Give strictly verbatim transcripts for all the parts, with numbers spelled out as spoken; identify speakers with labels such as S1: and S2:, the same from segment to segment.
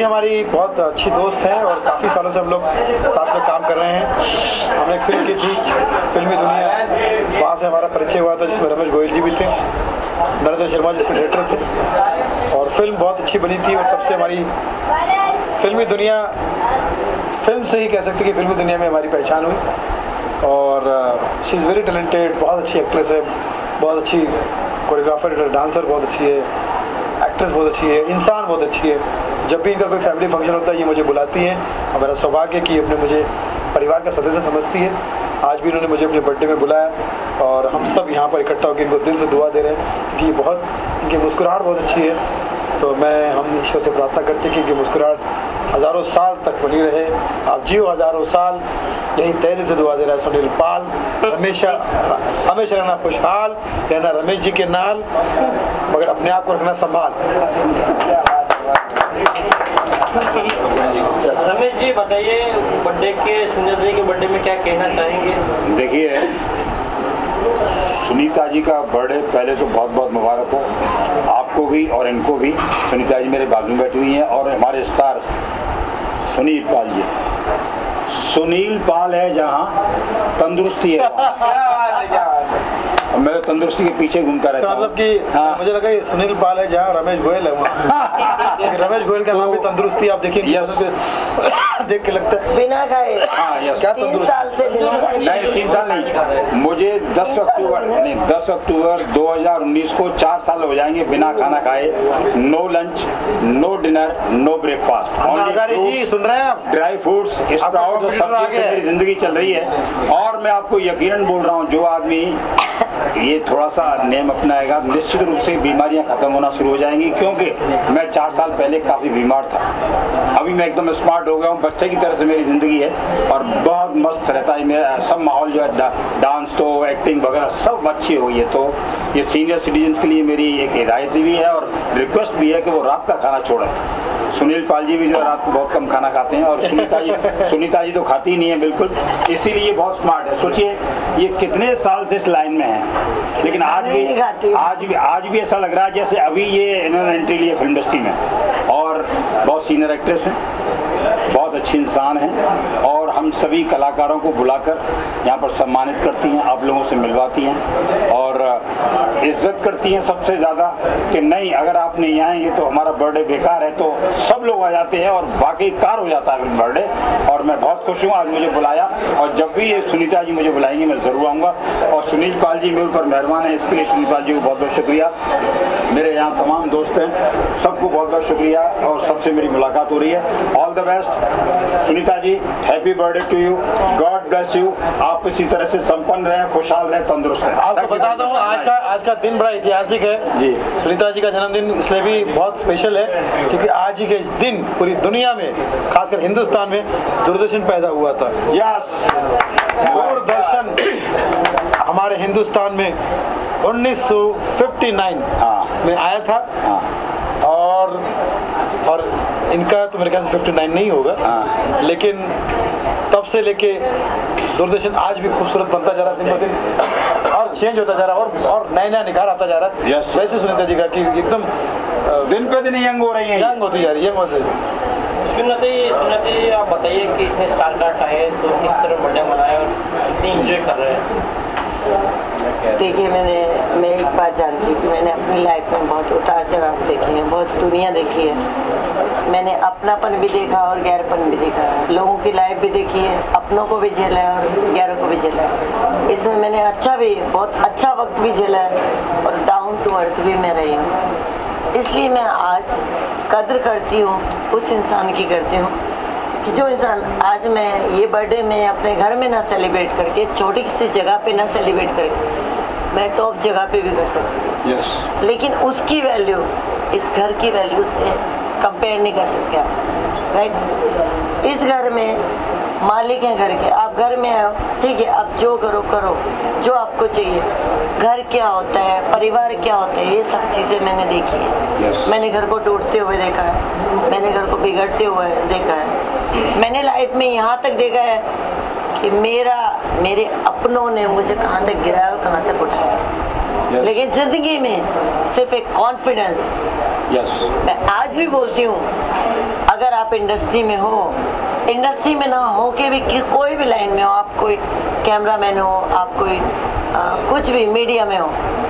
S1: जी हमारी बहुत अच्छी दोस्त हैं और काफ़ी सालों से हम लोग साथ में काम कर रहे हैं। हमने एक फिल्म की थी फिल्मी दुनिया, वहाँ से हमारा परिचय हुआ था जिसमें रमेश गोयल जी भी थे, नरेंद्र शर्मा जिसमें डायरेक्टर थे और फिल्म बहुत अच्छी बनी थी। और तब से हमारी फिल्मी दुनिया, फिल्म से ही कह सकते कि फिल्मी दुनिया में हमारी पहचान हुई। और शी इज़ वेरी टैलेंटेड, बहुत अच्छी एक्ट्रेस है, बहुत अच्छी कोरियोग्राफर, डांसर बहुत अच्छी है, एक्ट्रेस बहुत अच्छी है, इंसान बहुत अच्छी है। जब भी इनका कोई फैमिली फंक्शन होता है ये मुझे बुलाती हैं और मेरा सौभाग्य कि अपने मुझे परिवार का सदस्य समझती है। आज भी इन्होंने मुझे अपने बर्थडे में बुलाया और हम सब यहाँ पर इकट्ठा होकर इनको दिल से दुआ दे रहे हैं क्योंकि ये बहुत, इनकी मुस्कुराहट बहुत अच्छी है। तो मैं हम ईश्वर से प्रार्थना करते हैं कि इनकी मुस्कुराहट हज़ारों साल तक बनी रहे, आप जियो हज़ारों साल। यही तहे से दुआ दे रहा है सुनील पाल, हमेशा हमेशा रहना खुशहाल, रहना रमेश जी के नाल, मगर अपने आप को रखना संभाल।
S2: रमेश जी बताइए, बर्थडे के सुनीता जी के बर्थडे में क्या कहना चाहेंगे?
S3: देखिए, सुनीता जी का बर्थडे पहले तो बहुत बहुत मुबारक हो आपको भी और इनको भी। सुनीता जी मेरे बाजू बैठी हुई हैं और हमारे स्टार सुनील पाल जी। सुनील पाल है जहाँ तंदुरुस्ती है, मैं तंदुरुस्ती के पीछे घूमता रहता हूँ।
S1: मतलब कि हाँ। मुझे लगा ये सुनील पाल है जहाँ रमेश गोयल है वहाँ। रमेश गोयल का नाम भी तंदुरुस्ती, आप देखिए देख के लगता है
S4: बिना खाए।
S3: हाँ यस,
S4: क्या तीन साल से बिना खाए?
S3: नहीं तीन साल नहीं, मुझे दस अक्टूबर नहीं दस अक्टूबर दो हज़ार उन्नीस को चार साल हो जाएंगे बिना खाना खाए। No lunch, no dinner, no breakfast,
S1: जी सुन रहे हैं आप?
S3: ड्राई फ्रूट्स, स्प्राउट, सब्जी से मेरी जिंदगी चल रही है। और मैं आपको यकीनन बोल रहा हूँ, जो आदमी ये थोड़ा सा नेम अपनाएगा निश्चित रूप से बीमारियां खत्म होना शुरू हो जाएंगी। क्योंकि मैं चार साल पहले काफ़ी बीमार था, अभी मैं एकदम स्मार्ट हो गया हूँ, बच्चे की तरह से मेरी ज़िंदगी है और बहुत मस्त रहता है मेरा सब माहौल जो है, डा, डांस तो एक्टिंग वगैरह सब अच्छी हो गई है। तो ये सीनियर सिटीजन्स के लिए मेरी एक हिदायत भी है और रिक्वेस्ट भी है कि वो रात का खाना छोड़ें। सुनील पाल जी भी जो रात को बहुत कम खाना खाते हैं और सुनीता जी सुनीता जी तो खाती ही नहीं है बिल्कुल, इसीलिए ये बहुत स्मार्ट है। सोचिए ये कितने साल से इस लाइन में है, लेकिन आज भी आज भी आज भी ऐसा लग रहा है जैसे अभी ये इन्होंने एंट्री ली है फिल्म इंडस्ट्री में। और बहुत सीनियर एक्ट्रेस हैं, बहुत अच्छी इंसान हैं और हम सभी कलाकारों को बुलाकर यहाँ पर सम्मानित करती हैं, आप लोगों से मिलवाती हैं और इज्जत करती हैं सबसे ज़्यादा कि नहीं अगर आप नहीं आएंगे तो हमारा बर्थडे बेकार है। तो सब लोग आ जाते हैं और बाकी कार हो जाता है बर्थडे। और मैं बहुत खुश हूँ आज मुझे बुलाया और जब भी ये सुनीता जी मुझे बुलाएंगे मैं ज़रूर आऊँगा। और सुनील पाल जी मेरे ऊपर मेहरबान है, इसके लिए सुनील पाल जी को बहुत बहुत शुक्रिया। मेरे यहाँ तमाम दोस्त हैं, सबको बहुत बहुत शुक्रिया और सबसे मेरी मुलाकात हो रही है। All the best Sunita ji, happy birthday to you, God bless you. आप इसी तरह से संपन्न रहें, खुशहाल रहें, तंदुरुस्त रहें।
S1: आपको बता दूं आज का आज का दिन बड़ा ऐतिहासिक है जी। सुनीता जी का जन्मदिन इसलिए भी बहुत स्पेशल है क्योंकि आज ही के दिन पूरी दुनिया में, खासकर हिंदुस्तान में दूरदर्शन पैदा हुआ था।
S3: यस,
S1: दूरदर्शन हमारे हिंदुस्तान में उन्नीस सौ उनसठ में आया था। और और इनका तो मेरे ख्याल से उनसठ नहीं होगा, लेकिन तब से लेके दूरदर्शन आज भी खूबसूरत बनता जा रहा है, दिन ब दिन और चेंज होता जा रहा है और और नया नया निखार आता जा रहा है। yes. वैसे सुनीता जी का कि एकदम
S3: दिन पे दिन यंग हो रही है,
S1: यंग होती जा रही है।
S2: सुनीता जी, सुनीता जी आप बताइए कि इसमें स्टार कास्ट आए तो किस तरह बर्थडे मनाए और कितनी एंजॉय कर रहे हैं?
S4: देखिए, मैंने मैं एक बात जानती हूँ कि मैंने अपनी लाइफ में बहुत उतार चढ़ाव देखे हैं, बहुत दुनिया देखी है। मैंने अपनापन भी देखा और गैरपन भी देखा है, लोगों की लाइफ भी देखी है, अपनों को भी झेला है और गैरों को भी झेला है। इसमें मैंने अच्छा भी, बहुत अच्छा वक्त भी झेला है और डाउन टू अर्थ भी मैं रही हूँ। इसलिए मैं आज कद्र करती हूँ, उस इंसान की करती हूँ कि जो इंसान आज मैं ये बर्थडे में अपने घर में ना सेलिब्रेट करके, छोटी सी जगह पे ना सेलिब्रेट करके, मैं टॉप जगह पे भी कर सकती हूँ। yes. लेकिन उसकी वैल्यू इस घर की वैल्यू से कंपेयर नहीं कर सकते आप, राइट? इस घर में मालिक हैं घर के, आप घर में आओ, ठीक है, आप जो करो करो जो आपको चाहिए। घर क्या होता है, परिवार क्या होता है, ये सब चीज़ें मैंने देखी है। yes. मैंने घर को टूटते हुए देखा है, मैंने घर को बिगड़ते हुए देखा है, मैंने लाइफ में यहाँ तक देखा है कि मेरा मेरे अपनों ने मुझे कहाँ तक गिराया और कहाँ तक उठाया।
S3: Yes.
S4: लेकिन जिंदगी में सिर्फ एक कॉन्फिडेंस।
S3: यस
S4: मैं आज भी बोलती हूँ, अगर आप इंडस्ट्री में हो, इंडस्ट्री में ना हो के भी कि कोई भी लाइन में हो, आप कोई कैमरामैन हो, आप कोई आ, कुछ भी मीडिया में हो,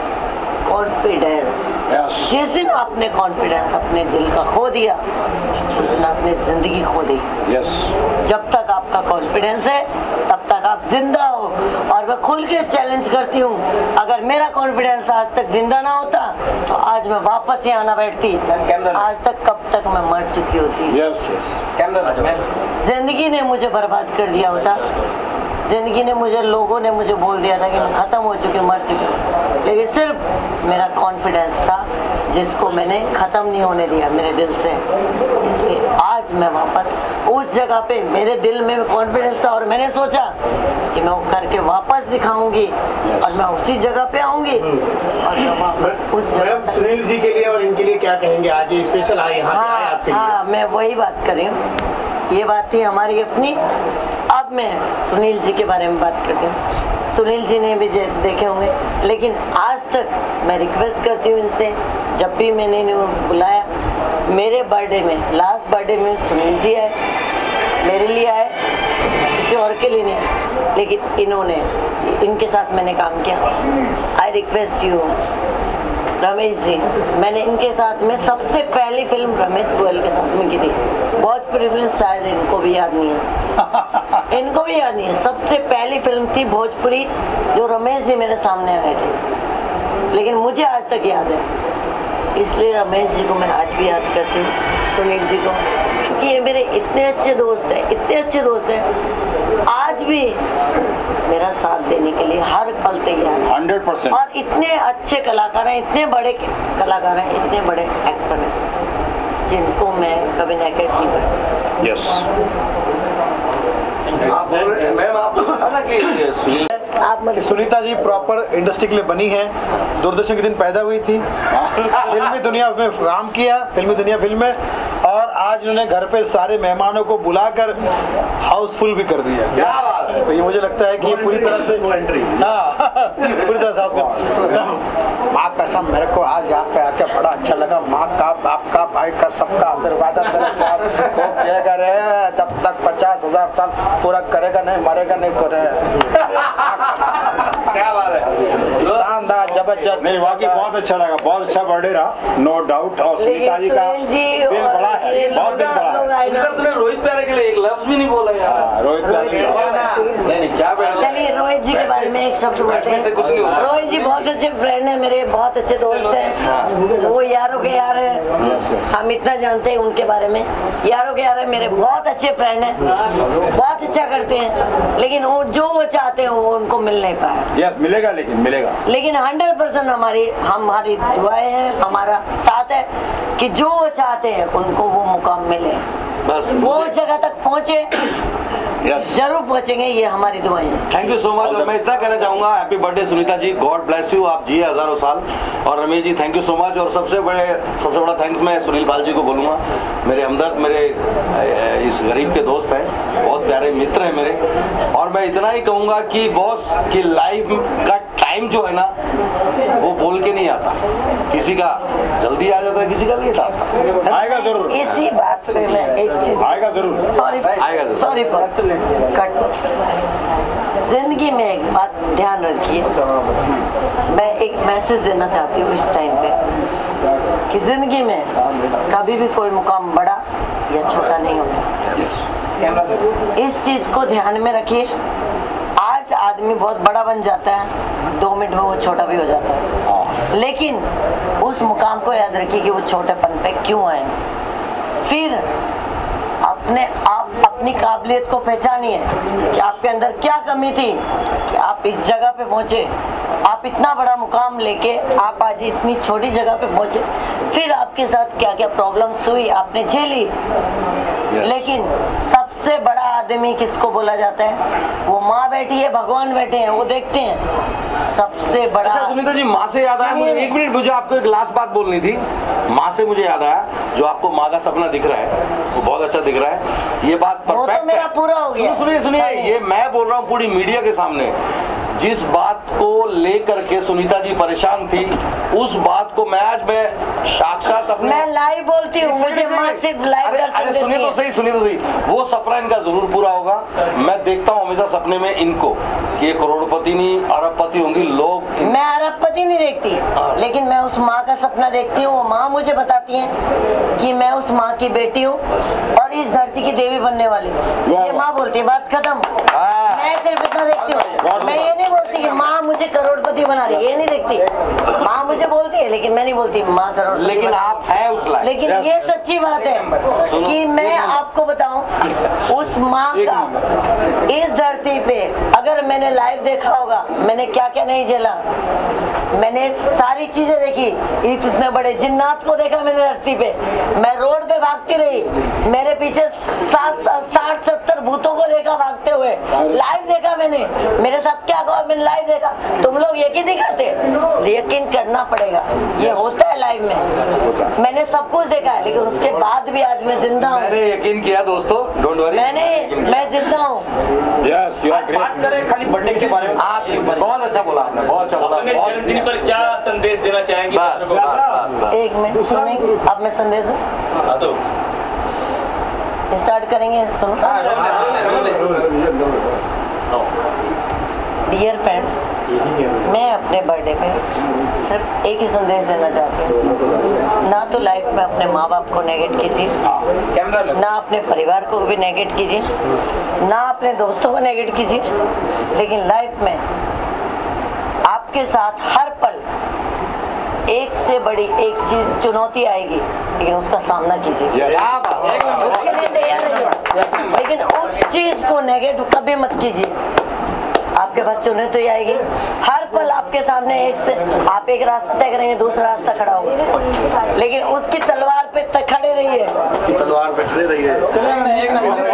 S4: कॉन्फिडेंस।
S3: यस
S4: जिस दिन आपने कॉन्फिडेंस अपने दिल का खो दिया, उस दिन आपने जिंदगी खो दी।
S3: यस
S4: जब तक आपका कॉन्फिडेंस है तब तक आप जिंदा हो। और मैं खुल के चैलेंज करती हूँ, अगर मेरा कॉन्फिडेंस आज तक जिंदा ना होता तो आज मैं वापस यहाँ ना बैठती, आज तक कब तक मैं मर चुकी होती।
S3: यस यस
S4: जिंदगी ने मुझे बर्बाद कर दिया होता, जिंदगी ने मुझे, लोगों ने मुझे बोल दिया था कि मैं खत्म हो चुकी, मर चुकी, लेकिन सिर्फ मेरा कॉन्फिडेंस था जिसको मैंने खत्म नहीं होने दिया मेरे दिल से। इसलिए आज मैं वापस उस जगह पे, मेरे दिल में कॉन्फिडेंस था और मैंने सोचा कि मैं वो करके वापस दिखाऊंगी और मैं उसी जगह पे आऊंगी और मैं वापस उस जगह
S5: मैडम, सुनील जी के लिए और इनके लिए क्या कहेंगे? आज ये स्पेशल आए यहाँ पे आए आपके लिए।
S4: हाँ, मैं वही बात कर रही हूँ, ये बात थी हमारी अपनी। अब मैं सुनील जी के बारे में बात करती हूँ। सुनील जी ने भी देखे होंगे, लेकिन आज तक मैं रिक्वेस्ट करती हूँ इनसे, जब भी मैंने इन्हें बुलाया, मेरे बर्थडे में, लास्ट बर्थडे में सुनील जी आए, मेरे लिए आए, किसी और के लिए नहीं आए, लेकिन इन्होंने, इनके साथ मैंने काम किया। I request you Ramesh ji, मैंने इनके साथ में सबसे पहली फिल्म रमेश गोयल के साथ में की थी। बहुत फिल्म शायद इनको भी याद नहीं है, इनको भी याद नहीं है। सबसे पहली फिल्म थी भोजपुरी जो रमेश जी मेरे सामने आए थे, लेकिन मुझे आज तक याद है। इसलिए रमेश जी को मैं आज भी याद करती हूँ, सुनील जी को, क्योंकि ये मेरे इतने अच्छे दोस्त हैं, इतने अच्छे दोस्त हैं, आज भी मेरा साथ देने के लिए हर पल तैयार है।
S3: Hundred percent.
S4: और इतने अच्छे कलाकार हैं, इतने बड़े कलाकार हैं, इतने बड़े एक्टर हैं, जिनको मैं कभी नेगलेक्ट नहीं कर सकती।
S3: यस
S5: आप बोल रहे मैम, आप बोल रहे ना कि सुनील
S4: आप
S1: कि सुनीता जी प्रॉपर इंडस्ट्री के लिए बनी है, दूरदर्शन के दिन पैदा हुई थी, फिल्मी दुनिया में काम किया, फिल्मी दुनिया फिल्म में, और आज उन्होंने घर पे सारे मेहमानों को बुलाकर हाउसफुल भी कर दिया।
S5: क्या बात है?
S1: तो ये मुझे लगता है कि पूरी तरह से
S5: एंट्री
S1: हाँ पूरी तरह से हाउस माँ कसम, मेरे को आज यहाँ पे आके बड़ा अच्छा लगा। माँ का, बाप का, भाई का, सबका आशीर्वाद तेरे साथ खूब किया रहे, जब तक पचास हजार साल पूरा करेगा नहीं, मरेगा नहीं तो रहे।
S5: क्या बात है,
S1: शानदार, जबरदस्त।
S3: नहीं, वाकई बहुत अच्छा लगा, बहुत अच्छा बर्थडे रहा, नो डाउट। और सुनीता जी का
S4: सुनील जी
S3: दिल
S4: और
S3: बड़ा है,
S4: ये
S3: बहुत दिल बड़ा
S4: लोग
S3: है।
S4: आए ना।
S5: तूने रोहित प्यारे के लिए एक लफ्ज भी नहीं बोला यार।
S3: हाँ, रोहित
S4: रोहित
S3: प्यारे।
S5: नहीं नहीं, क्या बैठ
S4: चलिए रोहित जी के बारे में एक शब्द बोलते
S5: बैठने से कुछ नहीं
S4: हैं।
S5: होता।
S4: रोहित जी बहुत अच्छे फ्रेंड हैं, मेरे बहुत अच्छे दोस्त हैं, वो यारों के यार हैं, हम इतना जानते हैं उनके बारे में, यारों के यार हैं, मेरे बहुत अच्छे फ्रेंड हैं, बहुत अच्छा करते हैं, लेकिन वो जो वो चाहते हैं वो उनको मिल नहीं पाया।
S3: यस, मिलेगा, लेकिन मिलेगा।
S4: लेकिन हंड्रेड परसेंट हमारी हमारी दुआएं हैं, हमारा साथ है कि जो वो चाहते हैं उनको वो मुकाम मिले,
S5: बस
S4: वो उस जगह तक पहुँचे,
S3: यस,
S4: जरूर पहुँचेंगे, ये हमारी दुआएं हैं।
S5: Thank you so much. और मैं इतना कहना चाहूंगा, happy birthday Sunita ji, God bless you, आप जिए हजारों साल। और Ramesh ji, thank you so much. और सबसे बड़े सबसे बड़ा थैंक्स मैं सुनील पाल जी को बोलूँगा, मेरे हमदर्द, मेरे इस गरीब के दोस्त हैं, बहुत प्यारे मित्र हैं मेरे। और मैं इतना ही कहूँगा कि बॉस की लाइफ का टाइम जो है ना, वो बोल के नहीं आता, किसी का जल्दी आ जाता है, किसी का लेट आता है।
S3: आएगा जरूर,
S4: इसी बात पे मैं एक चीज,
S3: आएगा जरूर।
S4: सॉरी
S5: आएगा।
S4: Sorry for cut. जिंदगी में एक बात ध्यान रखिए, मैं एक मैसेज देना चाहती हूँ इस टाइम पे कि जिंदगी में कभी भी कोई मुकाम बड़ा या छोटा नहीं होता। इस चीज को ध्यान में रखिए। आज आदमी बहुत बड़ा बन जाता है, दो मिनट में वो छोटा भी हो जाता है, लेकिन उस मुकाम को याद रखिए कि वो छोटेपन पे क्यों आए। फिर अपने आप अपनी काबिलियत को पहचानिए कि आपके अंदर क्या कमी थी कि आप इस जगह पे पहुंचे, आप इतना बड़ा मुकाम लेके आप आज इतनी छोटी जगह पे पहुंचे। फिर आपके साथ क्या क्या प्रॉब्लम्स हुई, आपने झेली, लेकिन सबसे बड़ा आदमी किसको बोला जाता है? वो माँ बैठी है, भगवान बैठे हैं, वो देखते हैं। सबसे बड़ा।
S5: अच्छा सुनीता जी, माँ से याद आया मुझे, एक मिनट, मुझे आपको एक लास्ट बात बोलनी थी। माँ से मुझे याद आया, जो आपको माँ का सपना दिख रहा है वो बहुत अच्छा दिख रहा है, ये बात
S4: वो तो
S5: परफेक्ट
S4: मेरा
S5: है।
S4: पूरा हो गया।
S5: सुनिए सुनिए, ये मैं बोल रहा हूँ पूरी मीडिया के सामने, जिस बात को लेकर के सुनीता जी परेशान थी, उस बात को मैं आज मैं साक्षात अपने
S4: मैं लाइव बोलती हूँ, मुझे माँ सिर्फ लाइव
S5: अरे,
S4: दर्शन
S5: अरे सुनिए
S4: देती
S5: तो
S4: है।
S5: सही, सुनिए तो सही, वो सपना इनका जरूर पूरा होगा। मैं देखता हूँ हमेशा सपने में इनको कि ये करोड़पति नहीं अरबपति होंगी। लोग इन...
S4: मैं अरबपति नहीं देखती, लेकिन मैं उस माँ का सपना देखती हूँ। वो माँ मुझे बताती है कि मैं उस माँ की बेटी हूँ और इस धरती की देवी बनने वाली हूँ। ये माँ बोलती है, बात खत्म। मैं सिर्फ इतना देखती हूँ, मैं ये नहीं बोलती कि माँ मुझे करोड़पति बना रही, ये नहीं देखती। माँ मुझे बोलती है लेकिन मैं नहीं बोलती माँ करोड़पति।
S5: लेकिन आप हैं उस लायक।
S4: लेकिन ये सच्ची बात है कि मैं आपको बताऊं, उस माँ का इस धरती पे अगर मैंने लाइव देखा होगा, मैंने क्या क्या नहीं झेला। मैंने सारी चीजें देखी, इतने बड़े जिन्नात को देखा मैंने धरती पे। मैं रोड पे भागती रही, मेरे पीछे सात साठ सत्तर भूतों को देखा भागते हुए। लाइव देखा मैंने, मेरे साथ क्या हुआ मैंने लाइव देखा। तुम लोग यकीन नहीं करते, यकीन करना पड़ेगा, ये होता है लाइव में। मैंने सब कुछ देखा है, लेकिन उसके बाद भी आज मैं जिंदा हूँ।
S5: मैंने यकीन किया दोस्तों, डोंट वरी।
S4: मैंने मैं जिंदा हूँ।
S3: Yes, you are great.
S2: बात करें खाली बर्थडे के बारे में,
S5: आप बहुत अच्छा बोला आपने, बहुत अच्छा बोला।
S2: अपने जन्मदिन पर क्या संदेश देना चाहेंगे?
S5: बस बस बस
S4: एक मिनट सुनेंगे, अब मैं संदेश दूं?
S2: हाँ तो
S4: स्टार्ट करेंगे, सुनो। डियर फ्रेंड्स, मैं अपने बर्थडे पे सिर्फ एक ही संदेश देना चाहती हूँ। ना तो लाइफ में अपने माँ बाप को नेगेट कीजिए, ना अपने परिवार को भी नेगेट कीजिए, ना अपने दोस्तों को नेगेट कीजिए, लेकिन लाइफ में आपके साथ हर पल एक से बड़ी एक चीज चुनौती आएगी, लेकिन उसका सामना कीजिए, उसके लिए तैयार रहिए, लेकिन उस चीज को नेगेटिव कभी मत कीजिए। आपके पास चुनौती तो आएगी, हर पल आपके सामने एक से आप एक रास्ता तय करेंगे, दूसरा रास्ता खड़ा होगा, लेकिन उसकी तलवार पे खड़े रहिए।
S5: तलवार पे खड़े रहिए।